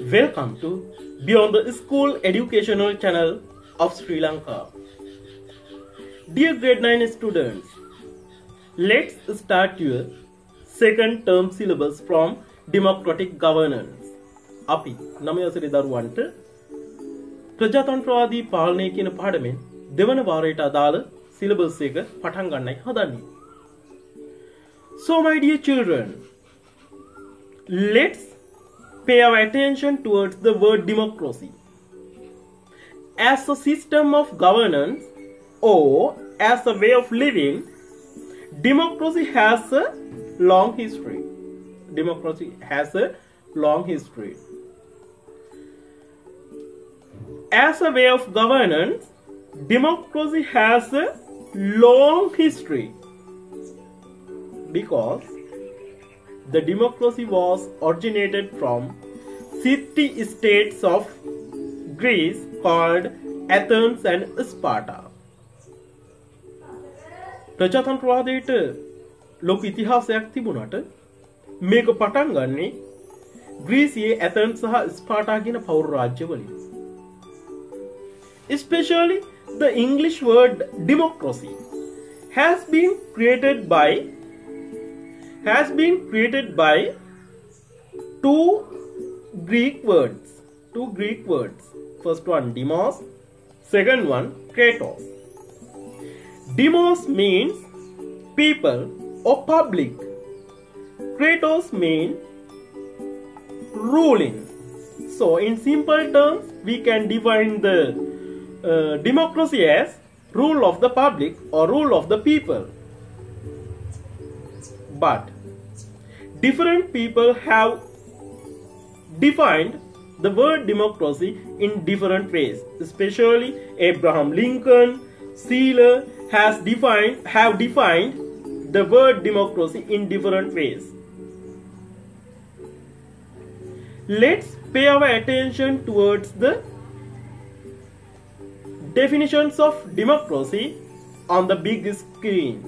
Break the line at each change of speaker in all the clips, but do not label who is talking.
Welcome to Beyond the School Educational Channel of Sri Lanka. Dear grade 9 students, let's start your second term syllabus from Democratic Governance. අපි 9 වසරේ දරුවන්ට ප්‍රජාතන්ත්‍රවාදී පාලනය කියන පාඩමෙන් දෙවන වාරයට අදාළ syllabus එක පටන් ගන්නයි හදන්නේ. So my dear children, let's pay our attention towards the word democracy. As a system of governance or as a way of living, democracy has a long history. Democracy has a long history. As a way of governance, democracy has a long history because the democracy was originated from city-states of Greece called Athens and Sparta. ප්‍රජාතන්ත්‍රවාදයට ලොකු ඉතිහාසයක් තිබුණාට මේක පටන් ගන්නේ ග්‍රීසියේ Athens සහ ස්පාටා කියන පෞර රාජ්‍යවලින්. Especially the English word democracy has been created by two Greek words. First one demos, second one kratos. Demos means people or public. Kratos means ruling. So in simple terms, we can define the democracy as rule of the public or rule of the people. But different people have defined the word democracy in different ways. Especially Abraham Lincoln, Sealer have defined the word democracy in different ways. Let's pay our attention towards the definitions of democracy on the big screen.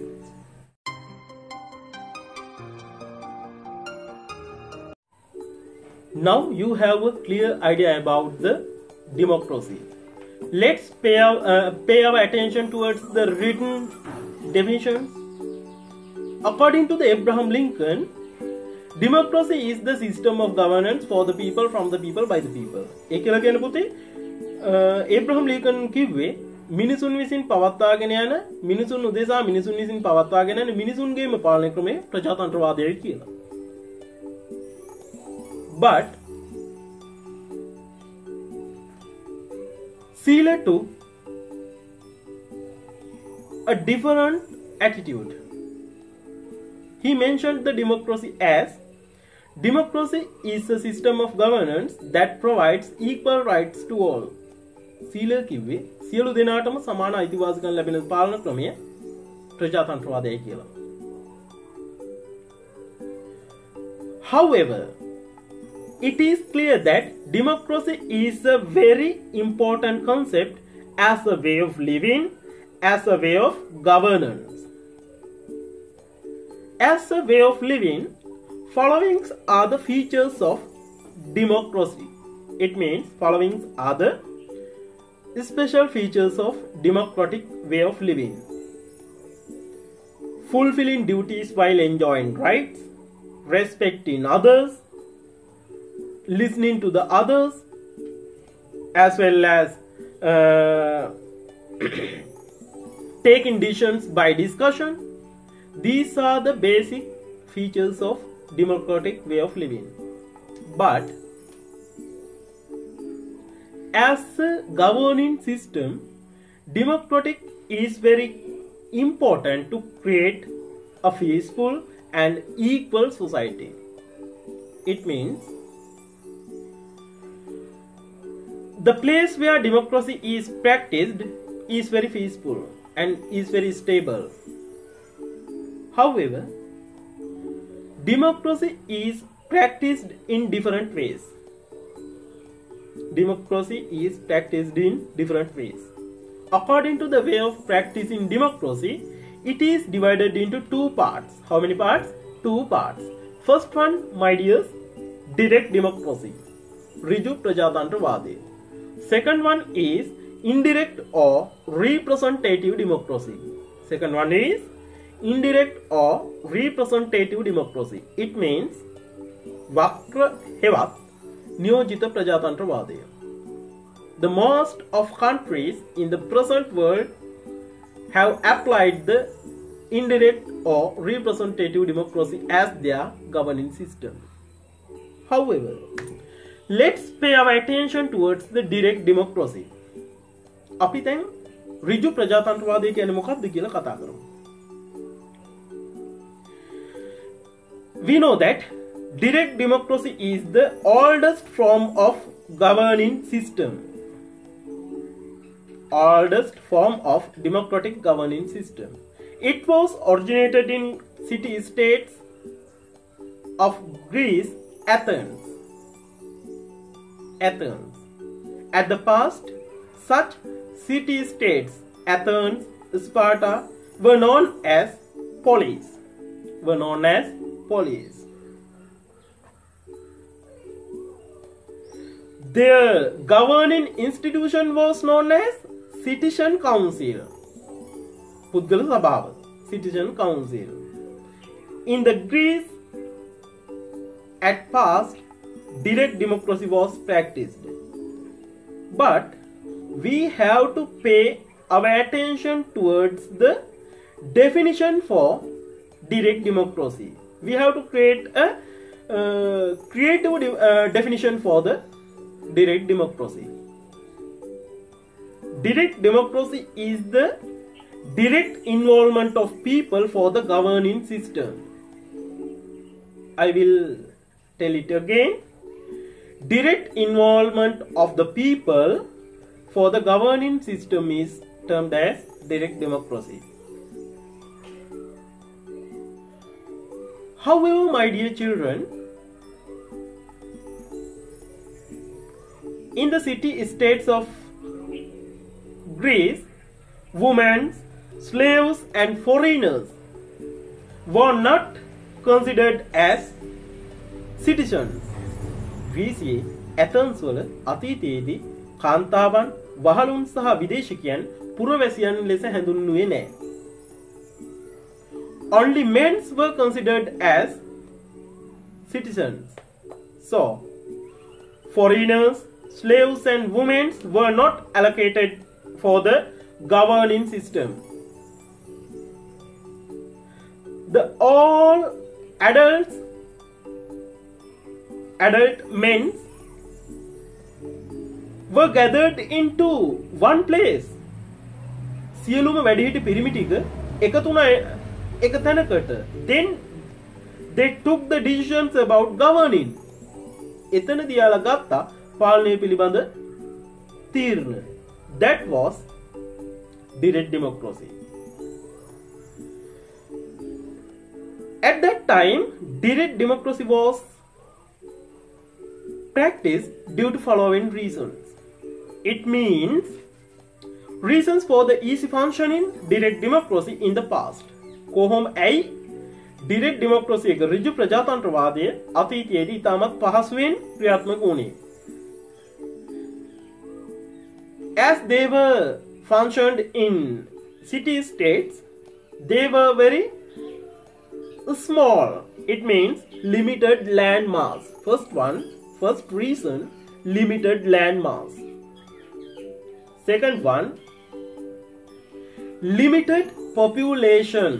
Now you have a clear idea about the democracy. Let's pay our attention towards the written definitions. According to the Abraham Lincoln, democracy is the system of governance for the people, from the people, by the people. ඒ කියලා කියන පුතේ Abraham Lincoln කිව්වේ මිනිසුන් විසින් පවත්වාගෙන යන මිනිසුන් උදෙසා මිනිසුන් විසින් පවත්වාගෙන යන මිනිසුන්ගේම පාලන ක්‍රමය ප්‍රජාතන්ත්‍රවාදයයි කියලා. But Sealer took a different attitude. He mentioned the democracy as democracy is a system of governance that provides equal rights to all. Sealer කිව්වේ සියලු දෙනාටම සමාන අයිතිවාසිකම් ලැබෙන පාලන ක්‍රමය ප්‍රජාතන්ත්‍රවාදයයි කියලා. However, it is clear that democracy is a very important concept as a way of living, as a way of governance. As a way of living, following are the features of democracy. It means following are the special features of democratic way of living. Fulfilling duties while enjoying rights, respecting others, listening to the others, as well as taking decisions by discussion. These are the basic features of democratic way of living. But as a governing system, democratic is very important to create a peaceful and equal society. It means the place where democracy is practiced is very peaceful and is very stable. However, democracy is practiced in different ways. Democracy is practiced in different ways. According to the way of practicing democracy, it is divided into two parts. How many parts? Two parts. First one, my dears, direct democracy. ඍජු ප්‍රජාතන්ත්‍රවාදය. Second one is indirect or representative democracy. Second one is indirect or representative democracy. It means වක්‍ර හෙවත් නියෝජිත ප්‍රජාතන්ත්‍රවාදය. The most of countries in the present world have applied the indirect or representative democracy as their governing system. However, let's pay our attention towards the direct democracy. අපි දැන් ඍජු ප්‍රජාතන්ත්‍රවාදය කියන්නේ මොකක්ද කියලා කතා කරමු. We know that direct democracy is the oldest form of governing system. Oldest form of democratic governing system. It was originated in city-states of Greece, Athens. At the past, such city-states, Athens, Sparta, were known as polis. Their governing institution was known as citizen council. පුද්ගල සභාව, citizen council. In the Greece at past, direct democracy was practiced. But we have to pay our attention towards the definition for direct democracy. We have to create a creative definition for the direct democracy. Direct democracy is the direct involvement of people for the governing system. I will tell it again. Direct involvement of the people for the governing system is termed as direct democracy. However, my dear children, in the city-states of Greece, women, slaves and foreigners were not considered as citizens. ග්‍රීසියේ Athens වල අතීතයේදී කාන්තාවන්, වහලුන් සහ විදේශිකයන් පුරවැසියන් ලෙස හැඳින්වුවේ නැහැ. Only men were considered as citizens. So, foreigners, slaves and women were not allocated for the governing system. The all adult men were gathered into one place. සියලුම වැඩිහිටි පිරිමි ටික එකතු වුණා එක තැනකට. Then they took the decisions about governing. එතනදී යාලා ගත්තා පාලනය පිළිබඳ තීරණ. That was direct democracy. At that time, direct democracy was practiced due to following reasons. It means reasons for the easy functioning direct democracy in the past. කොහොම ඇයි direct democracy එක ඍජු ප්‍රජාතන්ත්‍රවාදය අතීතයේදී ඉතාමත් පහසුවෙන් ක්‍රියාත්මක වුණේ? As they were functioned in city-states, they were very small. It means limited land mass. First reason, limited land mass. Second one, limited population.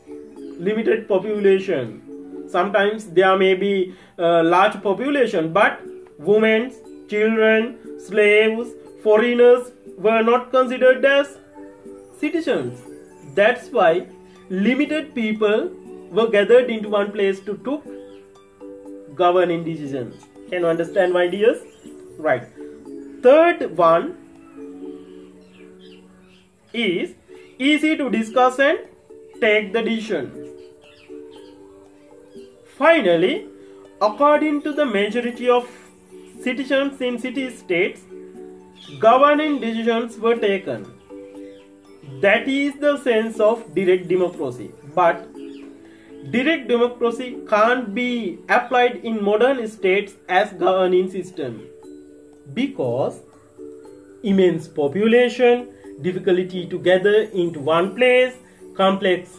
Sometimes there may be large population, but women, children, slaves, foreigners were not considered as citizens. That's why limited people were gathered into one place to take governing decisions. Can you understand, my dears? Right. Third one is easy to discuss and take the decisions. Finally, according to the majority of citizens in city-states, governing decisions were taken. That is the sense of direct democracy. But direct democracy can't be applied in modern states as governing system. Because immense population, difficulty to gather into one place, complex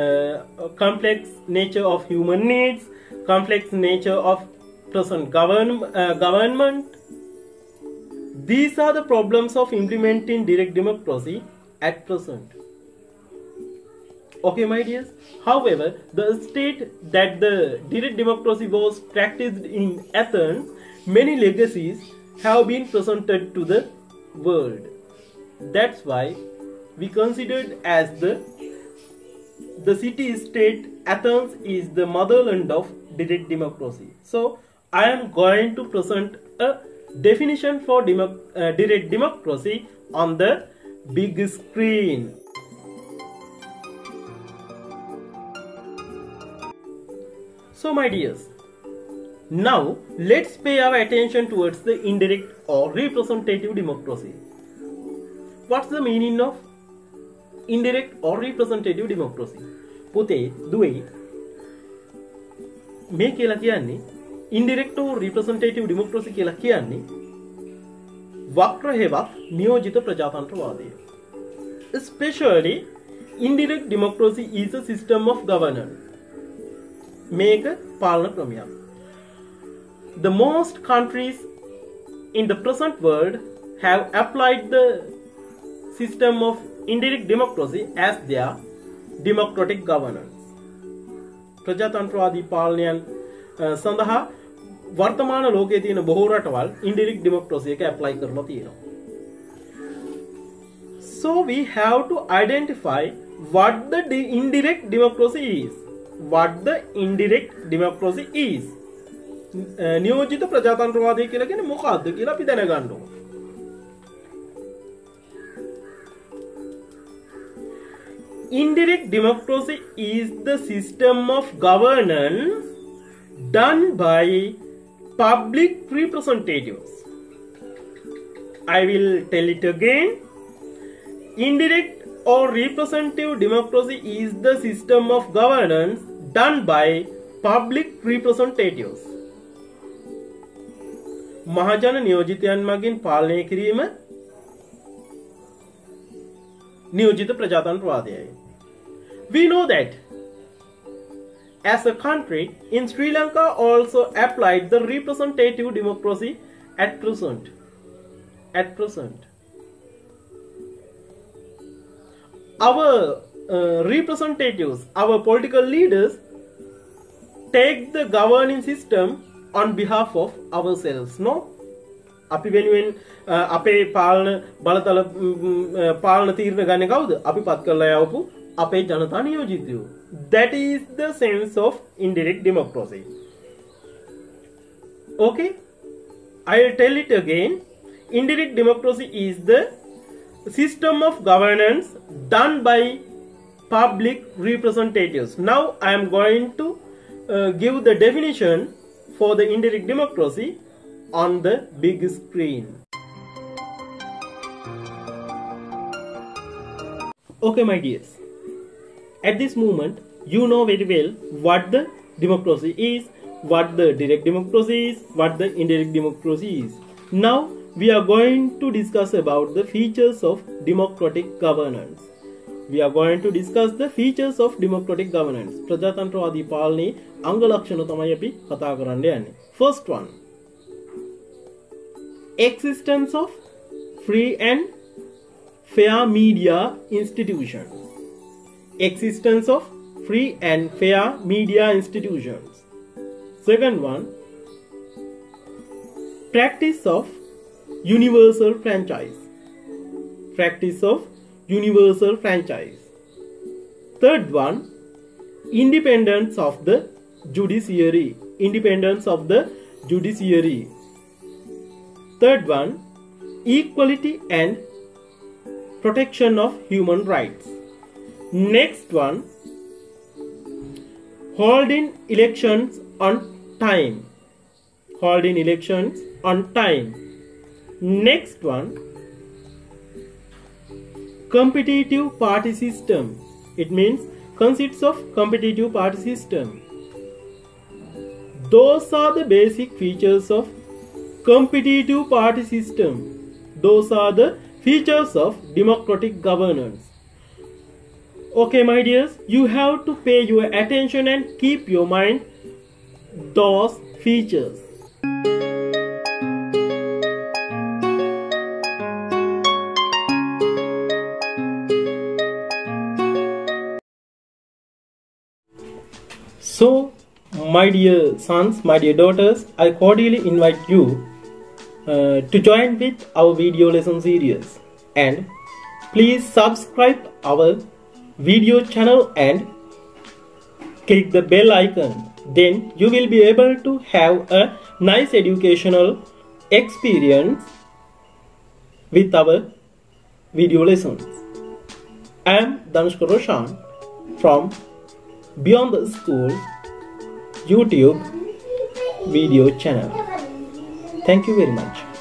nature of human needs, complex nature of present government. These are the problems of implementing direct democracy at present. Okay, my dears. However, the state that the direct democracy was practiced in Athens, many legacies have been presented to the world. That's why we considered as the city-state Athens is the motherland of direct democracy. So I am going to present a definition for direct democracy on the big screen. So my dears, now let's pay our attention towards the indirect or representative democracy. What's the meaning of indirect or representative democracy? පුතේ දුවේ මේ කියලා කියන්නේ indirect or representative democracy කියලා කියන්නේ වක්‍ර හේවත් නියෝජිත ප්‍රජාතන්ත්‍රවාදය. Especially indirect democracy is a system of governance. මේක පාලන ක්‍රමයක්. The most countries in the present world have applied the system of indirect democracy as their democratic governance. ප්‍රජාතන්ත්‍රවාදී පාලනයන් සඳහා වර්තමාන ලෝකයේ තියෙන බොහෝ රටවල් indirect democracy එක apply කරලා තියෙනවා. So we have to identify what the indirect democracy is. What the indirect democracy is. නියෝජිත ප්‍රජාතන්ත්‍රවාදය කියලා කියන්නේ මොකක්ද කියලා අපි දැනගන්න ඕනේ. Indirect democracy is the system of governance done by public representatives. I will tell it again. Indirect or representative democracy is the system of governance done by public representatives. මහජන නියෝජිතයන් මගින් පාලනය කිරීම නියෝජිත ප්‍රජාතන්ත්‍රවාදයයි. We know that as a country in Sri Lanka also applied the representative democracy at present. Our representatives, our political leaders take the governing system on behalf of ourselves, no? අපි වෙනුවෙන් අපේ පාලන බලතල පාලන තීරණ ගන්නේ කවුද? අපි පත් කරලා යවපු අපේ ජනතා නියෝජිතයෝ. That is the sense of indirect democracy. Okay, I'll tell it again. Indirect democracy is the system of governance done by public representatives. Now I am going to give the definition for the indirect democracy on the big screen. Okay, my dears, at this moment you know very well what the democracy is, what the direct democracy is, what the indirect democracy is. Now we are going to discuss about the features of democratic governance. We are going to discuss the features of democratic governance. ප්‍රජාතන්ත්‍රවාදී පාලනයේ අංග ලක්ෂණ තමයි අපි කතා කරන්න යන්නේ. First one, existence of free and fair media institutions. Existence of free and fair media institutions. Second one, practice of universal franchise. Practice of universal franchise. Third one, independence of the judiciary. Independence of the judiciary. Third one, equality and protection of human rights. Next one, holding elections on time. Holding elections on time. Next one, competitive party system. It means consists of competitive party system. Those are the basic features of competitive party system. Those are the features of democratic governance. Okay, my dears, you have to pay your attention and keep your mind those features. So, my dear sons, my dear daughters, I cordially invite you to join with our video lesson series, and please subscribe our video channel and click the bell icon. Then you will be able to have a nice educational experience with our video lessons. I am Dhanushka Roshan from Beyond the School YouTube video channel. Thank you very much.